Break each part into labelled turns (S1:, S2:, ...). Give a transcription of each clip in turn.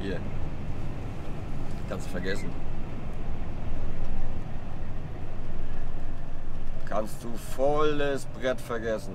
S1: Hier. Kannst du vergessen. Kannst du volles Brett vergessen.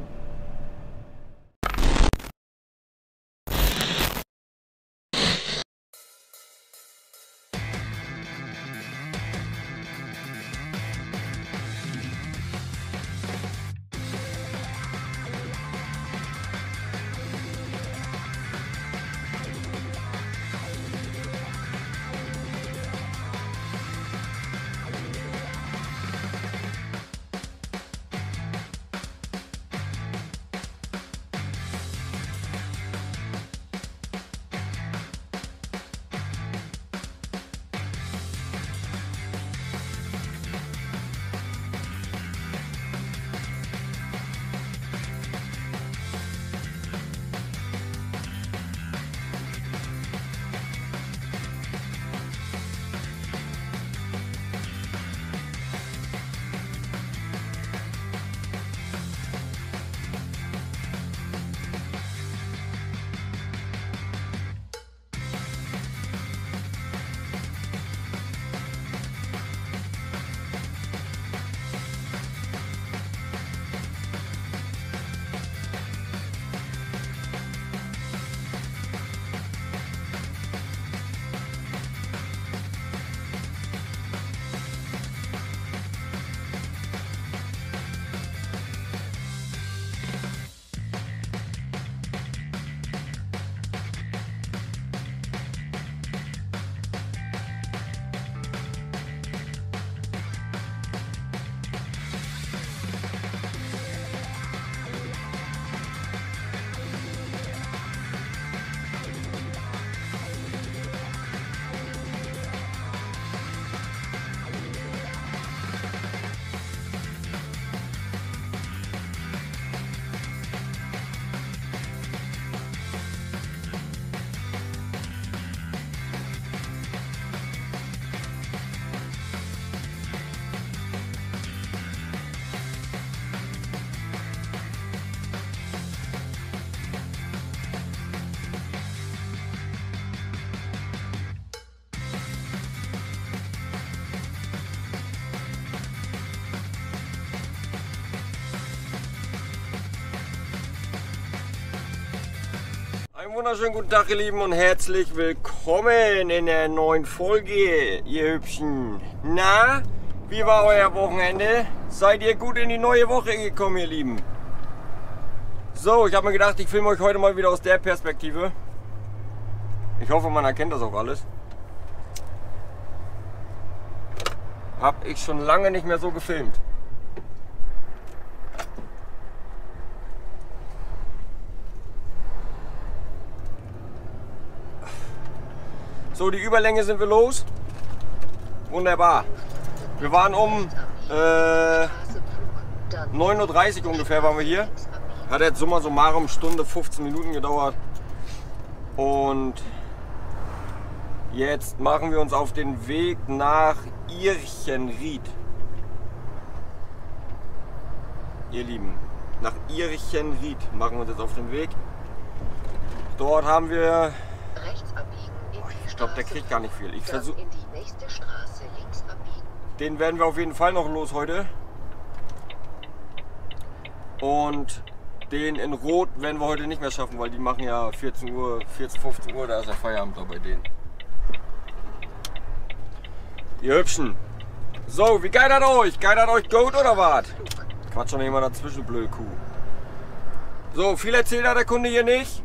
S1: Einen wunderschönen guten Tag, ihr Lieben, und herzlich willkommen in der neuen Folge, ihr Hübschen. Na, wie war euer Wochenende? Seid ihr gut in die neue Woche gekommen, ihr Lieben? So, ich habe mir gedacht, ich filme euch heute mal wieder aus der Perspektive. Ich hoffe, man erkennt das auch alles. Hab ich schon lange nicht mehr so gefilmt. So, die Überlänge sind wir los. Wunderbar. Wir waren um 9:30 Uhr ungefähr waren wir hier. Hat jetzt summa summarum Stunde 15 Minuten gedauert. Und jetzt machen wir uns auf den Weg nach Irchenried. Ihr Lieben, nach Irchenried machen wir uns jetzt auf den Weg. Dort haben wir... Ich glaube, der kriegt gar nicht viel. Ich versuche. Den werden wir auf jeden Fall noch los heute. Und den in Rot werden wir heute nicht mehr schaffen, weil die machen ja 14 Uhr, 14, 15 Uhr, da ist der Feierabend da bei denen. Ihr Hübschen. So, wie geitert euch? Geitert euch Goat oder was? Quatsch schon immer dazwischen, blöde Kuh. So, viel erzählt hat der Kunde hier nicht.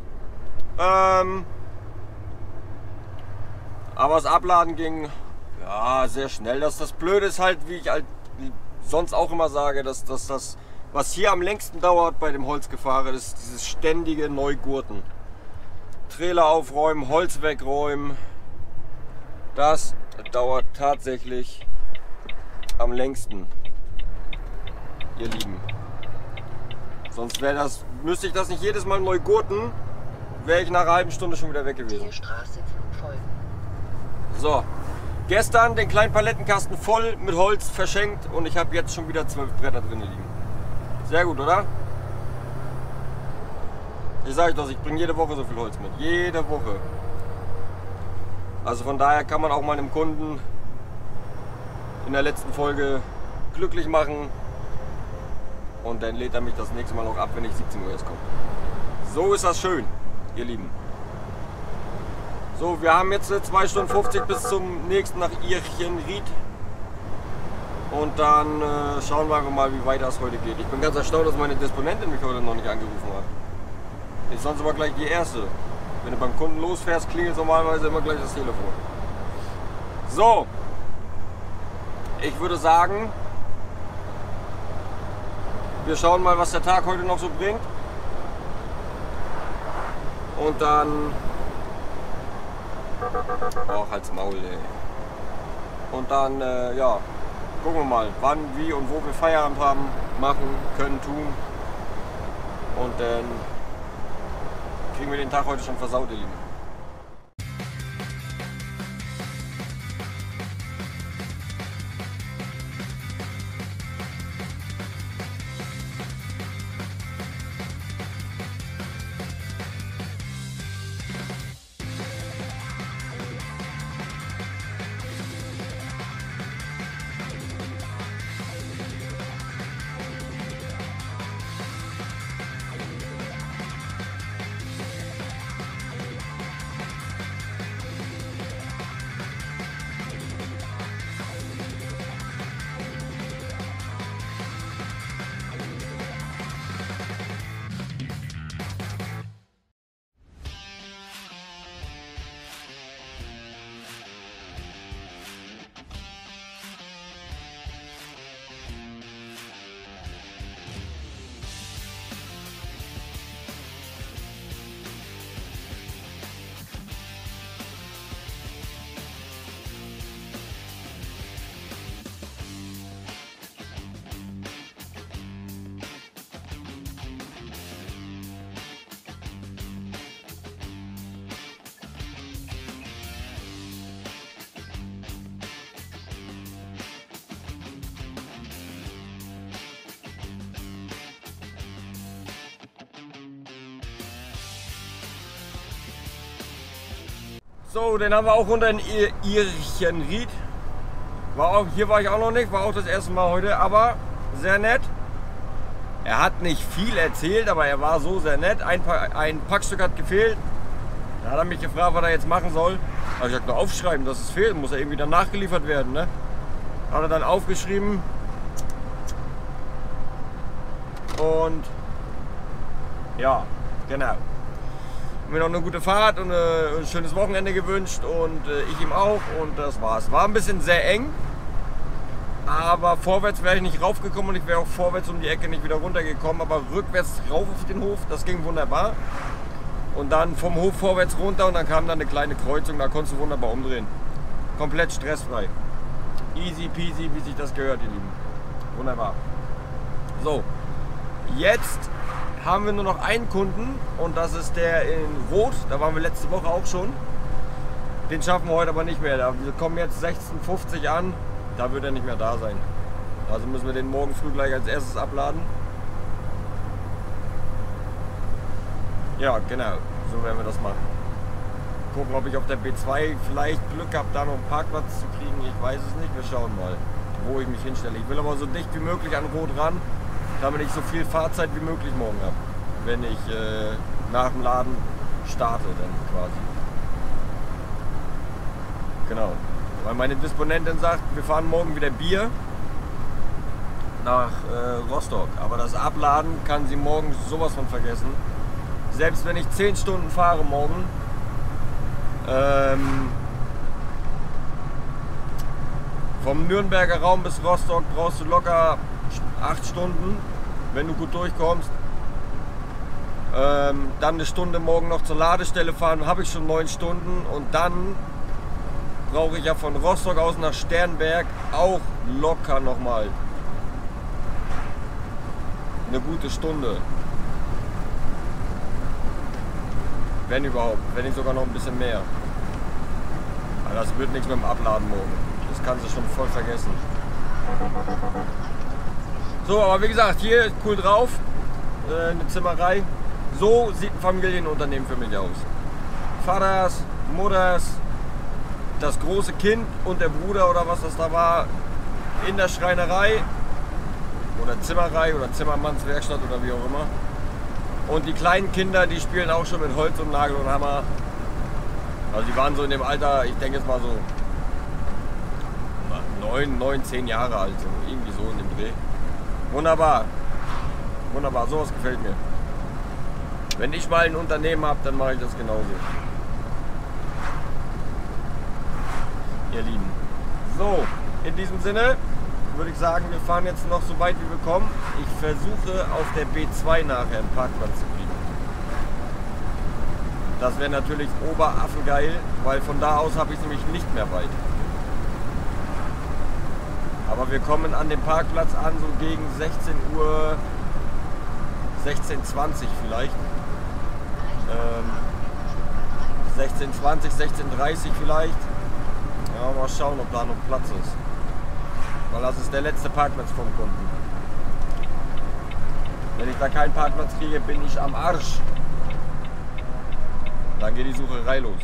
S1: Aber das Abladen ging ja sehr schnell. Das Blöde ist halt, wie ich halt sonst auch immer sage, dass das, was hier am längsten dauert bei dem Holzgefahre, ist dieses ständige Neugurten. Trailer aufräumen, Holz wegräumen. Das dauert tatsächlich am längsten, ihr Lieben. Sonst müsste ich das nicht jedes Mal neu gurten, wäre ich nach einer halben Stunde schon wieder weg gewesen. So, gestern den kleinen Palettenkasten voll mit Holz verschenkt und ich habe jetzt schon wieder 12 Bretter drin liegen. Sehr gut, oder? Ich sage euch das, ich bringe jede Woche so viel Holz mit. Jede Woche. Also von daher kann man auch meinem Kunden in der letzten Folge glücklich machen. Und dann lädt er mich das nächste Mal noch ab, wenn ich 17 Uhr erst komme. So ist das schön, ihr Lieben. So, wir haben jetzt 2 Stunden 50 bis zum nächsten nach Irchenried. Und dann schauen wir einfach mal, wie weit das heute geht. Ich bin ganz erstaunt, dass meine Disponentin mich heute noch nicht angerufen hat. Ist sonst aber gleich die erste. Wenn du beim Kunden losfährst, klingelt normalerweise immer gleich das Telefon. So, ich würde sagen, wir schauen mal, was der Tag heute noch so bringt. Und dann... Oh, halt's Maul, ey. Und dann, ja, gucken wir mal, wann, wie und wo wir Feierabend haben, machen, können, tun. Und dann kriegen wir den Tag heute schon versaut, ihr Lieben. So, den haben wir auch runter in Irchenried. Hier war ich auch noch nicht, war auch das erste Mal heute, aber sehr nett. Er hat nicht viel erzählt, aber er war so sehr nett. Ein Packstück hat gefehlt. Da hat er mich gefragt, was er jetzt machen soll. Aber ich habe nur aufschreiben, dass es fehlt, muss ja irgendwie dann nachgeliefert werden. Ne? Hat er dann aufgeschrieben. Und ja, genau. Mir noch eine gute Fahrt und ein schönes Wochenende gewünscht und ich ihm auch und das war's. War ein bisschen sehr eng, aber vorwärts wäre ich nicht raufgekommen und ich wäre auch vorwärts um die Ecke nicht wieder runtergekommen, aber rückwärts rauf auf den Hof, das ging wunderbar. Und dann vom Hof vorwärts runter und dann kam dann eine kleine Kreuzung, da konntest du wunderbar umdrehen. Komplett stressfrei. Easy peasy, wie sich das gehört, ihr Lieben. Wunderbar. So, jetzt haben wir nur noch einen Kunden und das ist der in Rot. Da waren wir letzte Woche auch schon. Den schaffen wir heute aber nicht mehr. Wir kommen jetzt 16:50 an. Da wird er nicht mehr da sein. Also müssen wir den morgen früh gleich als erstes abladen. Ja, genau. So werden wir das machen. Gucken, ob ich auf der B2 vielleicht Glück habe, da noch einen Parkplatz zu kriegen. Ich weiß es nicht. Wir schauen mal, wo ich mich hinstelle. Ich will aber so dicht wie möglich an Rot ran, damit ich so viel Fahrzeit wie möglich morgen habe, wenn ich nach dem Laden starte dann quasi. Genau, weil meine Disponentin sagt, wir fahren morgen wieder Bier nach Rostock, aber das Abladen kann sie morgen sowas von vergessen. Selbst wenn ich 10 Stunden fahre morgen, vom Nürnberger Raum bis Rostock brauchst du locker 8 Stunden, wenn du gut durchkommst. Dann eine Stunde morgen noch zur Ladestelle fahren, habe ich schon 9 Stunden und dann brauche ich ja von Rostock aus nach Sternberg auch locker nochmal eine gute Stunde. Wenn überhaupt, wenn nicht sogar noch ein bisschen mehr. Aber das wird nichts mit dem Abladen morgen. Das kannst du schon voll vergessen. So, aber wie gesagt, hier cool drauf, eine Zimmerei. So sieht ein Familienunternehmen für mich aus. Vaters, Mutters, das große Kind und der Bruder oder was das da war in der Schreinerei oder Zimmerei oder Zimmermannswerkstatt oder wie auch immer. Und die kleinen Kinder, die spielen auch schon mit Holz und Nagel und Hammer. Also die waren so in dem Alter, ich denke jetzt mal so 9, 10 Jahre alt, so irgendwie so in dem Dreh. Wunderbar, wunderbar, sowas gefällt mir. Wenn ich mal ein Unternehmen habe, dann mache ich das genauso. Ihr Lieben. So, in diesem Sinne würde ich sagen, wir fahren jetzt noch so weit wie wir kommen. Ich versuche auf der B2 nachher einen Parkplatz zu kriegen. Das wäre natürlich oberaffengeil, weil von da aus habe ich nämlich nicht mehr weit. Aber wir kommen an dem Parkplatz an, so gegen 16 Uhr, 16:20 vielleicht. 16:20, 16:30 vielleicht. Ja, mal schauen, ob da noch Platz ist. Weil das ist der letzte Parkplatz vom Kunden. Wenn ich da keinen Parkplatz kriege, bin ich am Arsch. Dann geht die Sucherei los.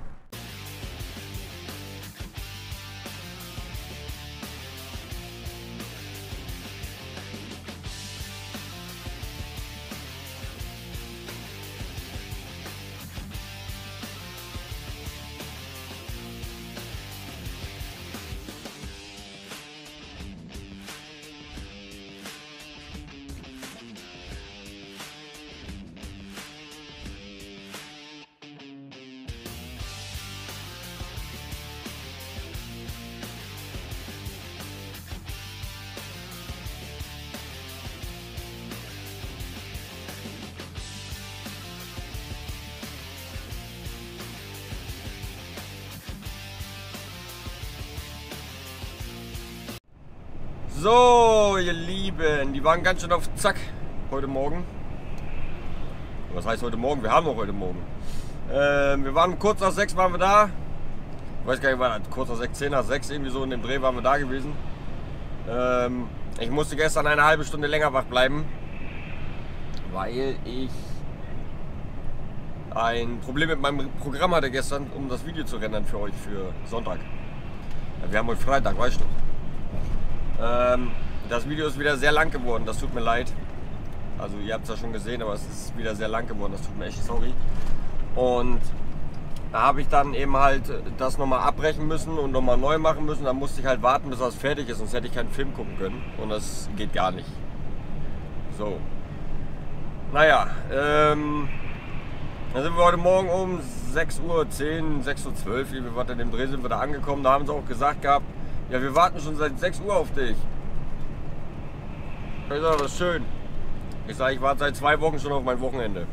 S1: So, ihr Lieben, die waren ganz schön auf Zack heute Morgen. Was heißt heute Morgen? Wir haben noch heute Morgen. Wir waren kurz nach 6 waren wir da. Ich weiß gar nicht, war das kurz nach 6, 10 nach 6, irgendwie so in dem Dreh waren wir da gewesen. Ich musste gestern eine halbe Stunde länger wach bleiben, weil ich ein Problem mit meinem Programm hatte gestern, um das Video zu rendern für euch für Sonntag. Wir haben heute Freitag, weißt du. Das Video ist wieder sehr lang geworden, das tut mir leid. Also ihr habt es ja schon gesehen, aber es ist wieder sehr lang geworden, das tut mir echt sorry. Und da habe ich dann eben halt das nochmal abbrechen müssen und nochmal neu machen müssen. Dann musste ich halt warten, bis das fertig ist, sonst hätte ich keinen Film gucken können. Und das geht gar nicht. So. Naja, dann sind wir heute Morgen um 6:10 Uhr, 6:12 Uhr, wie wir in dem Dreh sind wir da angekommen. Da haben sie auch gesagt gehabt, ja, wir warten schon seit 6 Uhr auf dich. Ich sage, das ist schön. Ich sage, ich warte seit 2 Wochen schon auf mein Wochenende.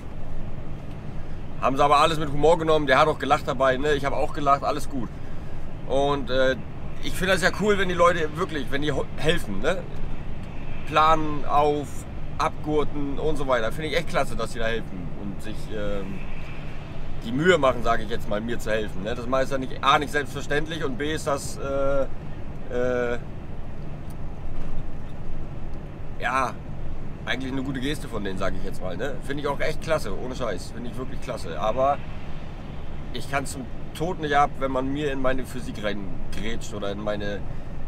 S1: Haben sie aber alles mit Humor genommen. Der hat auch gelacht dabei. Ne? Ich habe auch gelacht, alles gut. Und ich finde das ja cool, wenn die Leute wirklich, wenn die helfen. Ne? Planen auf, abgurten und so weiter. Finde ich echt klasse, dass sie da helfen und sich die Mühe machen, sage ich jetzt mal, mir zu helfen. Ne? Das ist ja nicht, A, nicht selbstverständlich und B, ist das ja, eigentlich eine gute Geste von denen, sage ich jetzt mal. Ne? Finde ich auch echt klasse, ohne Scheiß. Finde ich wirklich klasse. Aber ich kann zum Tod nicht ab, wenn man mir in meine Physik reingrätscht oder in meine,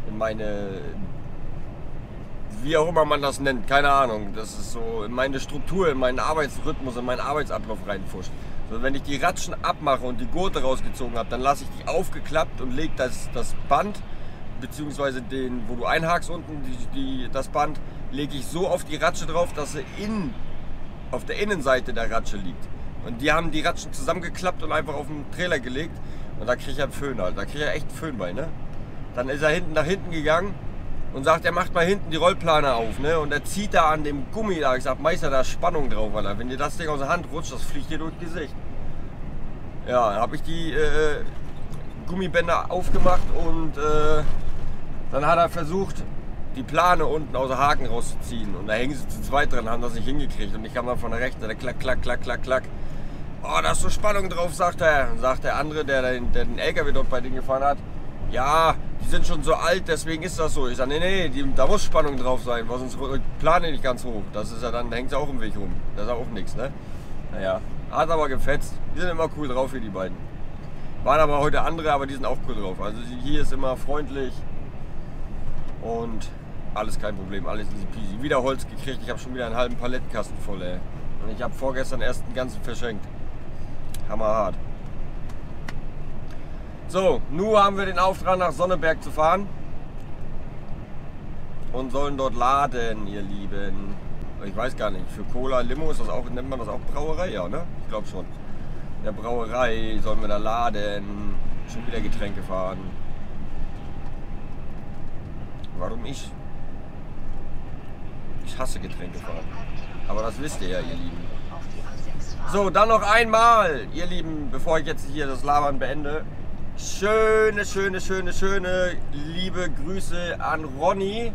S1: wie auch immer man das nennt, keine Ahnung. Das ist so in meine Struktur, in meinen Arbeitsrhythmus, in meinen Arbeitsablauf reinfuscht. So, wenn ich die Ratschen abmache und die Gurte rausgezogen habe, dann lasse ich die aufgeklappt und lege das Band, beziehungsweise den, wo du einhakst unten, das Band, lege ich so auf die Ratsche drauf, dass sie auf der Innenseite der Ratsche liegt. Und die haben die Ratschen zusammengeklappt und einfach auf den Trailer gelegt. Und da kriege ich einen Föhn halt. Da kriege ich einen echten Föhn bei, ne? Dann ist er nach hinten gegangen und sagt, er macht mal hinten die Rollplane auf, ne? Und er zieht da an dem Gummi da. Ich sag, Meister, da ist Spannung drauf, Alter. Wenn dir das Ding aus der Hand rutscht, das fliegt dir durch das Gesicht. Ja, dann habe ich die Gummibänder aufgemacht und dann hat er versucht, die Plane unten aus der Haken rauszuziehen. Und da hängen sie zu zweit dran, haben das nicht hingekriegt. Und ich kam dann von der rechten, der klack, klack, klack, klack, klack. Oh, da ist so Spannung drauf, sagt er. Und sagt der andere, der den LKW dort bei denen gefahren hat, ja, die sind schon so alt, deswegen ist das so. Ich sage, nee, da muss Spannung drauf sein, weil sonst plane ich nicht ganz hoch. Das ist ja dann, da hängt sie auch im Weg rum. Das ist auch nichts, ne? Naja, hat aber gefetzt. Die sind immer cool drauf hier, die beiden. Waren aber heute andere, aber die sind auch cool drauf. Also hier ist immer freundlich und alles kein Problem, alles easy peasy. Wieder Holz gekriegt, ich habe schon wieder einen halben Palettenkasten voll, ey. Und ich habe vorgestern erst einen ganzen verschenkt. Hammerhart. So, nun haben wir den Auftrag nach Sonneberg zu fahren und sollen dort laden, ihr Lieben. Ich weiß gar nicht, für Cola, Limo ist das auch, nennt man das auch Brauerei, ja, ne? Ich glaube schon. In der Brauerei sollen wir da laden, schon wieder Getränke fahren. Warum ich? Ich hasse Getränke fahren. Aber das wisst ihr ja, ihr Lieben. So, dann noch einmal, ihr Lieben, bevor ich jetzt hier das Labern beende. Schöne liebe Grüße an Ronny.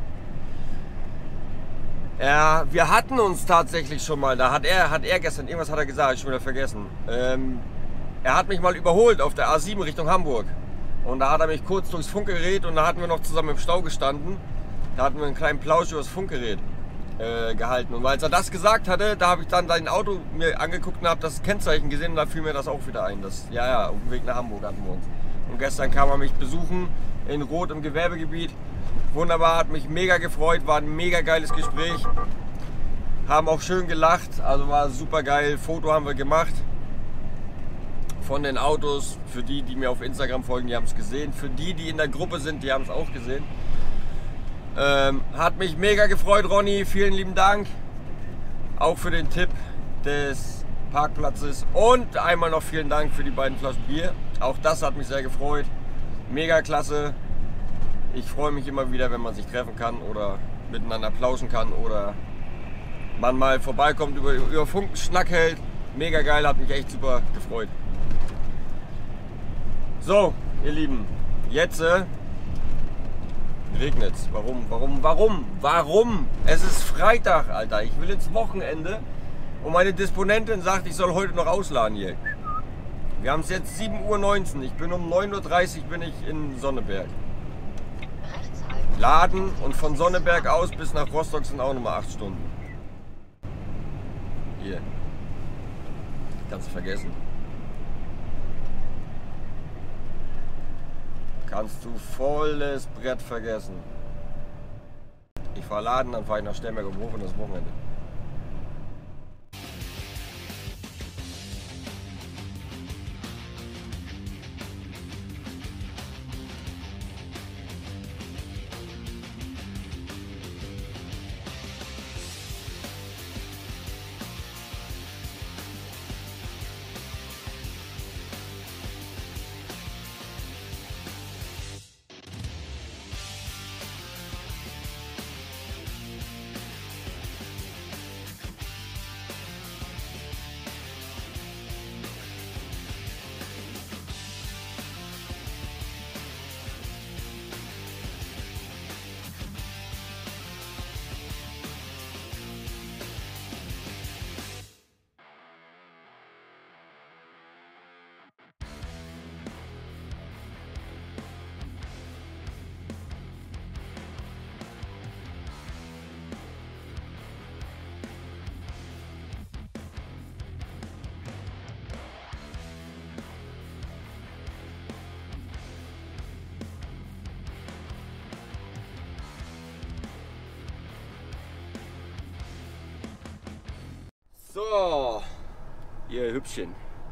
S1: Ja, wir hatten uns tatsächlich schon mal, da hat er gestern, irgendwas hat er gesagt, ich schon wieder vergessen. Er hat mich mal überholt auf der A7 Richtung Hamburg. Und da hat er mich kurz durchs Funkgerät und da hatten wir noch zusammen im Stau gestanden. Da hatten wir einen kleinen Plausch über das Funkgerät gehalten. Und als er das gesagt hatte, da habe ich dann sein Auto mir angeguckt und habe das Kennzeichen gesehen und da fiel mir das auch wieder ein. Das, ja, auf dem Weg nach Hamburg hatten wir uns. Und gestern kam er mich besuchen in Rot im Gewerbegebiet. Wunderbar, hat mich mega gefreut, war ein mega geiles Gespräch. Haben auch schön gelacht, also war super geil. Foto haben wir gemacht von den Autos. Für die, die mir auf Instagram folgen, die haben es gesehen. Für die, die in der Gruppe sind, die haben es auch gesehen. Hat mich mega gefreut, Ronny. Vielen lieben Dank. Auch für den Tipp des Parkplatzes. Und einmal noch vielen Dank für die beiden Flaschen Bier. Auch das hat mich sehr gefreut. Mega klasse. Ich freue mich immer wieder, wenn man sich treffen kann oder miteinander plauschen kann oder man mal vorbeikommt, über Funk einen Schnack hält. Mega geil, hat mich echt super gefreut. So, ihr Lieben, jetzt regnet's. Warum? Es ist Freitag, Alter. Ich will ins Wochenende und meine Disponentin sagt, ich soll heute noch ausladen hier. Wir haben es jetzt 7:19 Uhr. Ich bin um 9:30 Uhr bin ich in Sonneberg. Laden und von Sonneberg aus bis nach Rostock sind auch nochmal 8 Stunden. Hier. Kannst du vergessen. Kannst du volles Brett vergessen. Ich fahre laden, dann fahre ich nach Sternberg um Hof und das Wochenende. So, ihr Hübschen.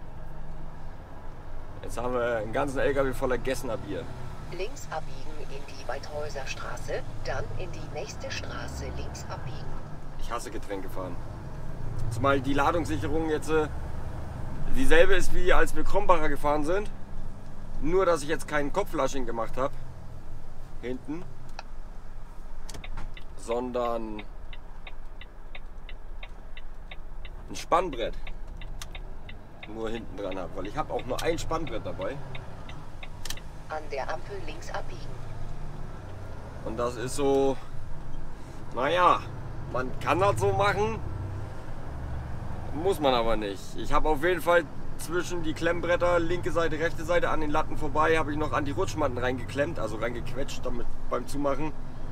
S1: Jetzt haben wir einen ganzen LKW voller Gessener Bier.
S2: Links abbiegen in die Weidhäuser Straße, dann in die nächste Straße links abbiegen.
S1: Ich hasse Getränke fahren. Zumal die Ladungssicherung jetzt dieselbe ist wie als wir Krombacher gefahren sind. Nur dass ich jetzt keinen Kopflasching gemacht habe. Hinten. Sondern ein Spannbrett nur hinten dran habe, weil ich habe auch nur ein Spannbrett dabei.
S2: An der Ampel links abbiegen.
S1: Und das ist so, naja, man kann das so machen, muss man aber nicht. Ich habe auf jeden Fall zwischen die Klemmbretter, linke Seite, rechte Seite, an den Latten vorbei, habe ich noch an die Rutschmatten reingeklemmt, also reingequetscht damit beim Zumachen.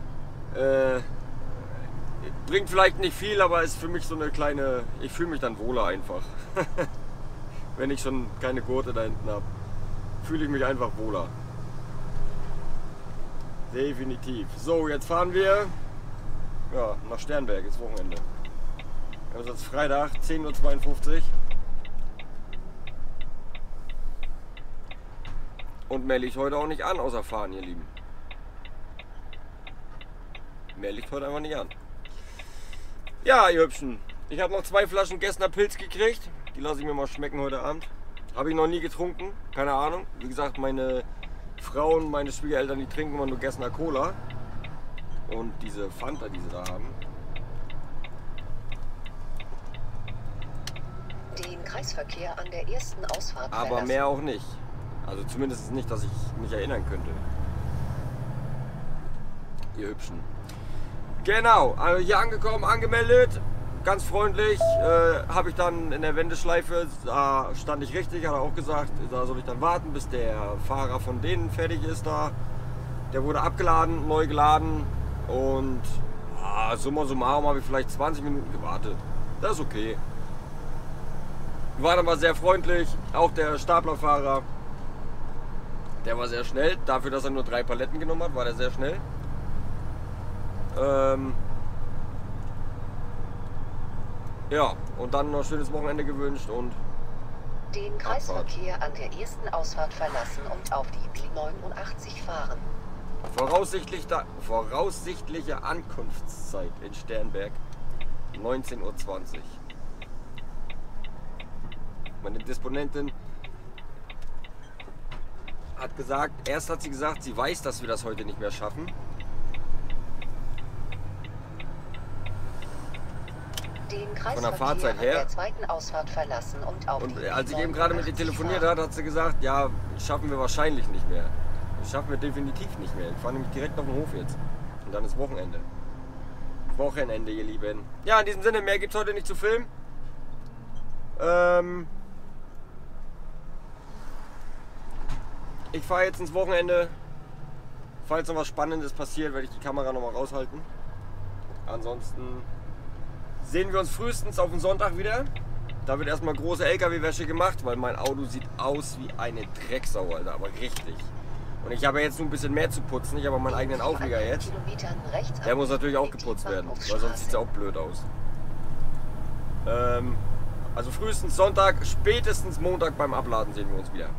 S1: Bringt vielleicht nicht viel, aber ist für mich so eine kleine, ich fühle mich dann wohler einfach, wenn ich schon keine Gurte da hinten habe. fühle ich mich einfach wohler. Definitiv. So, jetzt fahren wir nach Sternberg, ist Wochenende. Wir haben jetzt Freitag, 10:52 Uhr. Und mehr liegt heute auch nicht an, außer fahren, ihr Lieben. Mehr liegt heute einfach nicht an. Ja, ihr Hübschen. Ich habe noch 2 Flaschen Gessner Pilz gekriegt. Die lasse ich mir mal schmecken heute Abend. Habe ich noch nie getrunken, keine Ahnung. Wie gesagt, meine Frauen, meine Schwiegereltern, die trinken immer nur Gessner Cola. Und diese Fanta, die sie da haben.
S2: Den Kreisverkehr an der ersten Ausfahrt
S1: Aber
S2: verlassen.
S1: mehr auch nicht. Also zumindest nicht, dass ich mich erinnern könnte. Ihr Hübschen. Genau, also hier angekommen, angemeldet. Ganz freundlich. Habe ich dann in der Wendeschleife, da stand ich richtig, hat er auch gesagt, da soll ich dann warten, bis der Fahrer von denen fertig ist da. Der wurde abgeladen, neu geladen und summa summarum habe ich vielleicht 20 Minuten gewartet. Das ist okay. War dann mal sehr freundlich, auch der Staplerfahrer, der war sehr schnell. Dafür, dass er nur 3 Paletten genommen hat, war der sehr schnell. Ja, und dann noch ein schönes Wochenende gewünscht und
S2: Den Kreisverkehr an der ersten Ausfahrt verlassen und auf die B89 fahren.
S1: voraussichtliche Ankunftszeit in Sternberg 19:20 Uhr. Meine Disponentin hat gesagt, erst hat sie gesagt, sie weiß, dass wir das heute nicht mehr schaffen.
S2: Den
S1: Von der
S2: Kreisverkehr
S1: Fahrzeit
S2: an
S1: her.
S2: der zweiten Ausfahrt verlassen und auf
S1: Und
S2: die
S1: als ich eben gerade mit ihr
S2: 89
S1: telefoniert
S2: fahren.
S1: hat sie gesagt, ja, schaffen wir wahrscheinlich nicht mehr. Das schaffen wir definitiv nicht mehr. Ich fahre nämlich direkt auf den Hof jetzt. Und dann ist Wochenende. Wochenende, ihr Lieben. Ja, in diesem Sinne, mehr gibt es heute nicht zu filmen. Ich fahre jetzt ins Wochenende. Falls noch was Spannendes passiert, werde ich die Kamera nochmal raushalten. Ansonsten sehen wir uns frühestens auf den Sonntag wieder. Da wird erstmal große LKW-Wäsche gemacht, weil mein Auto sieht aus wie eine Drecksau, Alter, aber richtig. Und ich habe jetzt nur ein bisschen mehr zu putzen. Ich habe meinen eigenen Auflieger jetzt. Der muss natürlich auch geputzt werden, weil sonst sieht es ja auch blöd aus. Also frühestens Sonntag, spätestens Montag beim Abladen sehen wir uns wieder.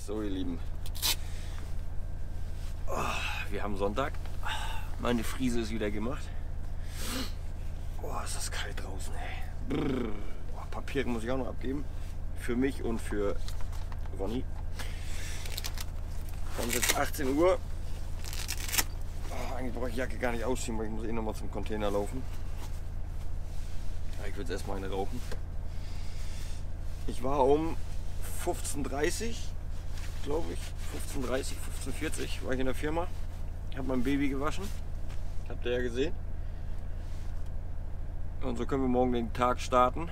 S1: So, ihr Lieben. Oh, wir haben Sonntag. Meine Frise ist wieder gemacht. Boah, ist das kalt draußen, ey. Brrr. Oh, Papiere muss ich auch noch abgeben. Für mich und für Ronny. Dann ist jetzt 18 Uhr. Oh, eigentlich brauche ich die Jacke gar nicht ausziehen, weil ich muss eh noch mal zum Container laufen. Ich will jetzt erstmal eine rauchen. Ich war um 15:30 Uhr, glaube ich. 15:30 Uhr, 15:40 Uhr war ich in der Firma. Ich habe mein Baby gewaschen. Habt ihr ja gesehen. Und so können wir morgen den Tag starten.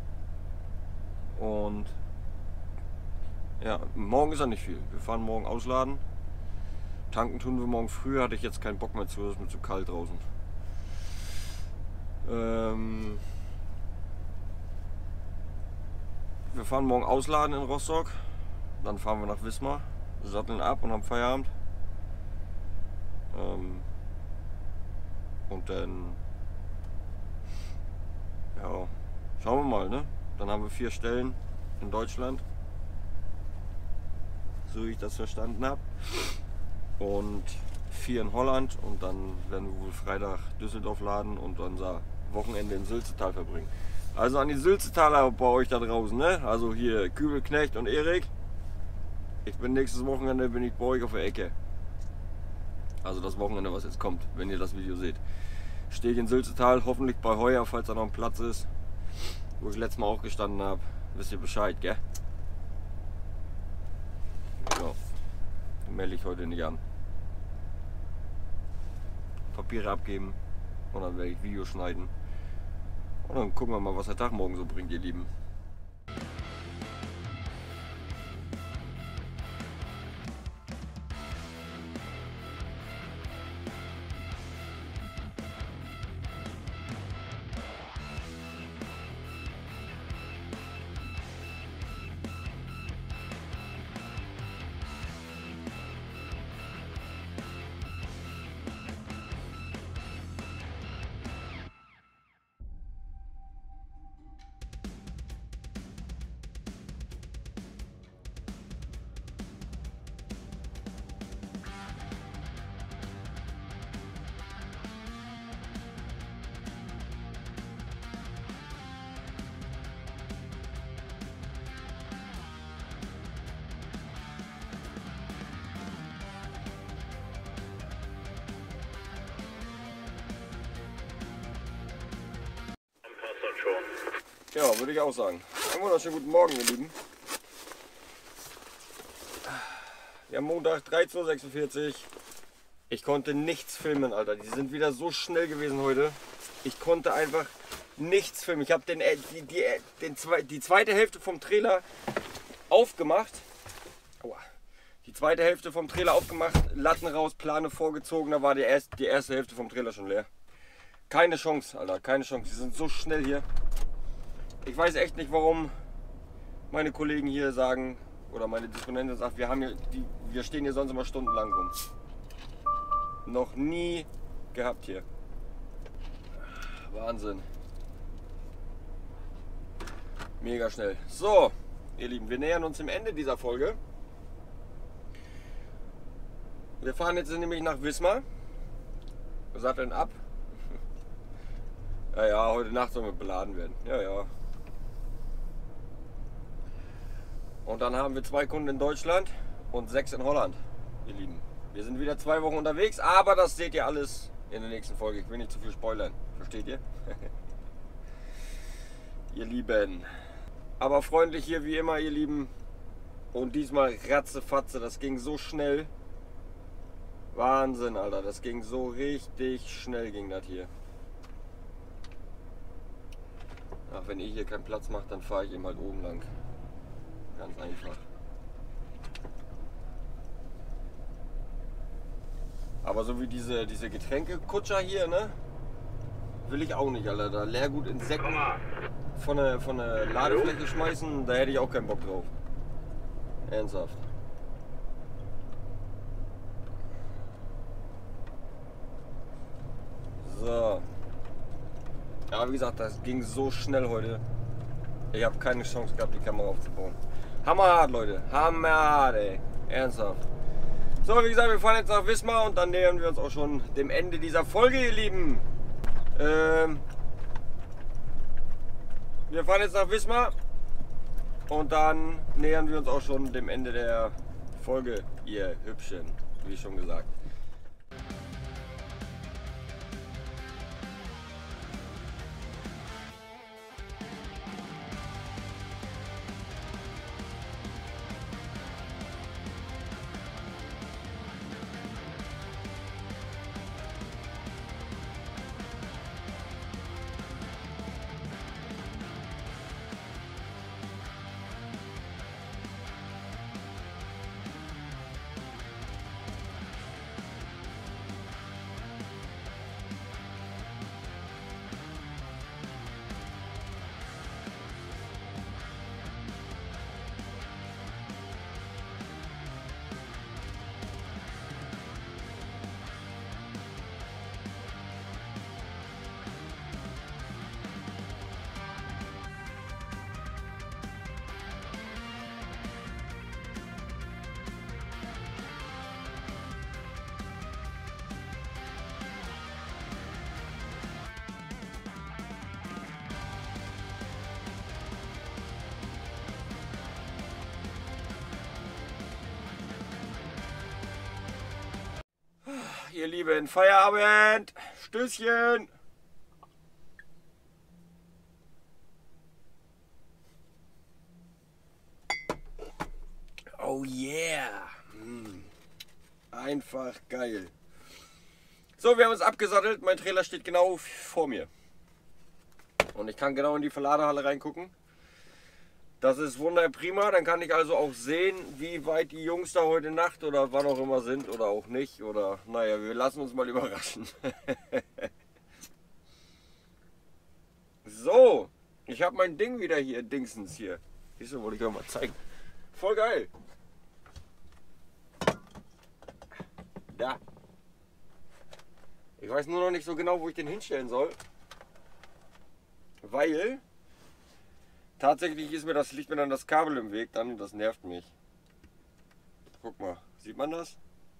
S1: Und ja, morgen ist ja nicht viel. Wir fahren morgen ausladen. Tanken tun wir morgen früh. Hatte ich jetzt keinen Bock mehr zu, es ist mir zu kalt draußen. Wir fahren morgen ausladen in Rostock. Dann fahren wir nach Wismar, satteln ab und haben Feierabend. Und dann, ja, schauen wir mal, ne? Dann haben wir 4 Stellen in Deutschland, so wie ich das verstanden habe. Und 4 in Holland und dann werden wir wohl Freitag Düsseldorf laden und unser Wochenende in Sülzetal verbringen. Also an die Sülzetaler bei euch da draußen, ne? Also hier Kübelknecht und Erik. Ich bin nächstes Wochenende bin ich bei euch auf der Ecke. Also das Wochenende, was jetzt kommt, wenn ihr das Video seht. Stehe ich in Sülzetal, hoffentlich bei Heuer, falls da noch ein Platz ist. Wo ich letztes Mal auch gestanden habe. Wisst ihr Bescheid, gell? Genau. Dann melde ich heute nicht an. Papiere abgeben und dann werde ich Video schneiden. Und dann gucken wir mal, was der Tag morgen so bringt, ihr Lieben. Ja, würde ich auch sagen. Einen wunderschönen guten Morgen, ihr Lieben. Wir haben Montag 13:46 Uhr. Ich konnte nichts filmen, Alter. Die sind wieder so schnell gewesen heute. Ich konnte einfach nichts filmen. Ich habe die zweite Hälfte vom Trailer aufgemacht. Aua. Die zweite Hälfte vom Trailer aufgemacht, Latten raus, Plane vorgezogen. Da war die erste Hälfte vom Trailer schon leer. Keine Chance, Alter. Keine Chance. Die sind so schnell hier. Ich weiß echt nicht, warum meine Kollegen hier sagen, oder meine Disponentin sagt, wir stehen hier sonst immer stundenlang rum. Noch nie gehabt hier. Wahnsinn. Mega schnell. So, ihr Lieben, wir nähern uns dem Ende dieser Folge. Wir fahren jetzt nämlich nach Wismar. Wir satteln ab. Ja, heute Nacht sollen wir beladen werden. Ja. Und dann haben wir 2 Kunden in Deutschland und 6 in Holland, ihr Lieben. Wir sind wieder 2 Wochen unterwegs, aber das seht ihr alles in der nächsten Folge. Ich will nicht zu viel spoilern, versteht ihr? Ihr Lieben. Aber freundlich hier wie immer, ihr Lieben. Und diesmal ratzefatze, das ging so schnell. Wahnsinn, Alter, das ging so richtig schnell, ging das hier. Ach, wenn ihr hier keinen Platz macht, dann fahre ich eben halt oben lang. Ganz einfach. Aber so wie diese Getränkekutscher hier, ne? Will ich auch nicht, Alter. Da Leergut Insekten von der Ladefläche schmeißen, da hätte ich auch keinen Bock drauf. Ernsthaft. So. Ja, wie gesagt, das ging so schnell heute. Ich habe keine Chance gehabt, die Kamera aufzubauen. Hammerhart, Leute. Hammerhart, ey. Ernsthaft. So, wie gesagt, wir fahren jetzt nach Wismar und dann nähern wir uns auch schon dem Ende dieser Folge, ihr Lieben. Wir fahren jetzt nach Wismar und dann nähern wir uns auch schon dem Ende der Folge, ihr Hübschen, wie schon gesagt. Ihr Lieben, Feierabend, Stößchen. Oh yeah. Einfach geil. So, wir haben uns abgesattelt. Mein Trailer steht genau vor mir. Und ich kann genau in die Verladehalle reingucken. Das ist wunderprima, dann kann ich also auch sehen, wie weit die Jungs da heute Nacht oder wann auch immer sind oder auch nicht. Oder naja, wir lassen uns mal überraschen. So, ich habe mein Ding wieder hier, Dingsens hier. Siehst du, wollte ich euch mal zeigen. Voll geil. Da. Ich weiß nur noch nicht so genau, wo ich den hinstellen soll. Weil tatsächlich ist mir liegt mir dann das Kabel im Weg, dann das nervt mich. Guck mal, sieht man das?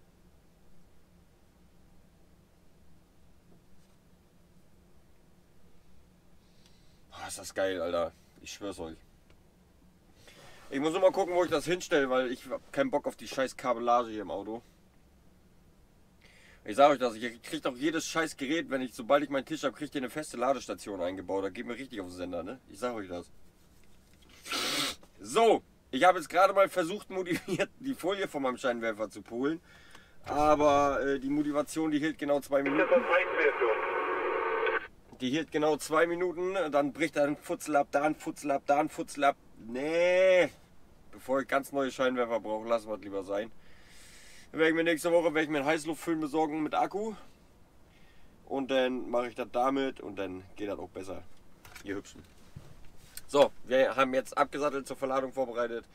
S1: Oh, ist das geil, Alter. Ich schwör's euch. Ich muss nur mal gucken, wo ich das hinstelle, weil ich hab keinen Bock auf die scheiß Kabellage hier im Auto. Ich sage euch das, ich kriege doch jedes scheiß Gerät, sobald ich meinen Tisch habe, kriege ich eine feste Ladestation eingebaut. Da geht mir richtig auf den Sender, ne? Ich sage euch das. So, ich habe jetzt gerade mal versucht, motiviert die Folie von meinem Scheinwerfer zu polen. Aber die Motivation, die hielt genau 2 Minuten. Die hielt genau 2 Minuten, dann bricht da ein Futzel ab, da ein Futzel ab, da ein Futzel ab. Nee, bevor ich ganz neue Scheinwerfer brauche, lassen wir es lieber sein. Dann werde ich mir nächste Woche einen Heißluftföhn besorgen mit Akku. Und dann mache ich das damit und dann geht das auch besser. Ihr Hübschen. So, wir haben jetzt abgesattelt, zur Verladung vorbereitet.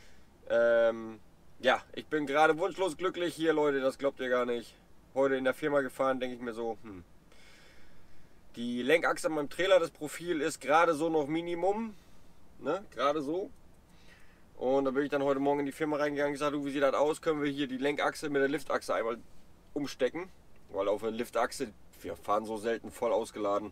S1: Ja, ich bin gerade wunschlos glücklich hier, Leute, das glaubt ihr gar nicht. Heute in der Firma gefahren, denke ich mir so, die Lenkachse an meinem Trailer, das Profil ist gerade so noch Minimum, ne, gerade so. Und da bin ich dann heute Morgen in die Firma reingegangen und gesagt, du, wie sieht das aus, können wir hier die Lenkachse mit der Liftachse einmal umstecken. Weil auf der Liftachse, wir fahren so selten voll ausgeladen,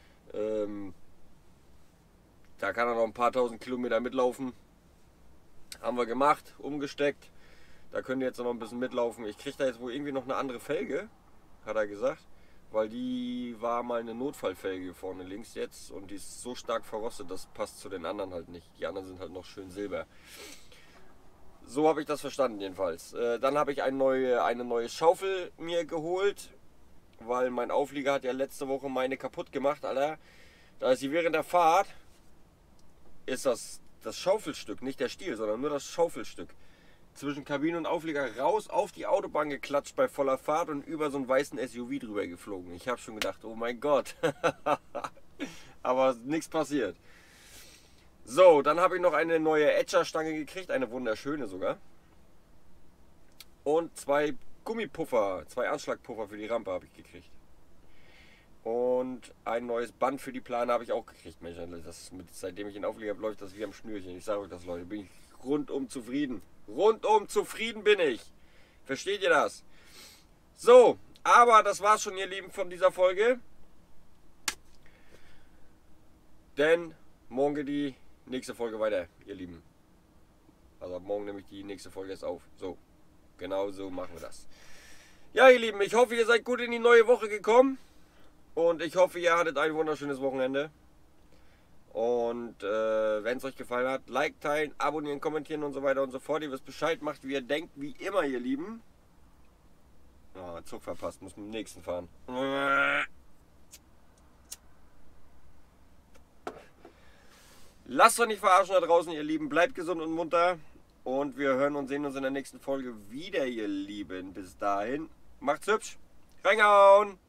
S1: da kann er noch ein paar tausend Kilometer mitlaufen. Haben wir gemacht, umgesteckt. Da könnt ihr jetzt noch ein bisschen mitlaufen. Ich kriege da jetzt wohl irgendwie noch eine andere Felge, hat er gesagt. Weil die war mal eine Notfallfelge vorne links jetzt. Und die ist so stark verrostet, das passt zu den anderen halt nicht. Die anderen sind halt noch schön silber. So habe ich das verstanden jedenfalls. Dann habe ich eine neue Schaufel mir geholt. Weil mein Auflieger hat ja letzte Woche meine kaputt gemacht, Alter. Da ist sie während der Fahrt, ist das Schaufelstück, nicht der Stiel, sondern nur das Schaufelstück, zwischen Kabine und Auflieger raus auf die Autobahn geklatscht bei voller Fahrt und über so einen weißen SUV drüber geflogen. Ich habe schon gedacht, oh mein Gott. Aber nichts passiert. So, dann habe ich noch eine neue Etcher-Stange gekriegt, eine wunderschöne sogar. Und 2 Gummipuffer, 2 Anschlagpuffer für die Rampe habe ich gekriegt. Und ein neues Band für die Plane habe ich auch gekriegt. Mensch, seitdem ich ihn auflege, läuft das wie am Schnürchen. Ich sage euch das, Leute, bin ich rundum zufrieden. Rundum zufrieden bin ich. Versteht ihr das? So, aber das war's schon, ihr Lieben, von dieser Folge. Denn morgen geht die nächste Folge weiter, ihr Lieben. Also ab morgen nehme ich die nächste Folge jetzt auf. So, genau so machen wir das. Ja, ihr Lieben, ich hoffe, ihr seid gut in die neue Woche gekommen. Und ich hoffe, ihr hattet ein wunderschönes Wochenende. Und wenn es euch gefallen hat, Like, teilen, abonnieren, kommentieren und so weiter und so fort. Ihr wisst Bescheid, macht wie ihr denkt, wie immer, ihr Lieben. Oh, Zug verpasst, muss mit dem nächsten fahren. Lasst euch nicht verarschen da draußen, ihr Lieben. Bleibt gesund und munter. Und wir hören und sehen uns in der nächsten Folge wieder, ihr Lieben. Bis dahin, macht's hübsch. Reingehauen!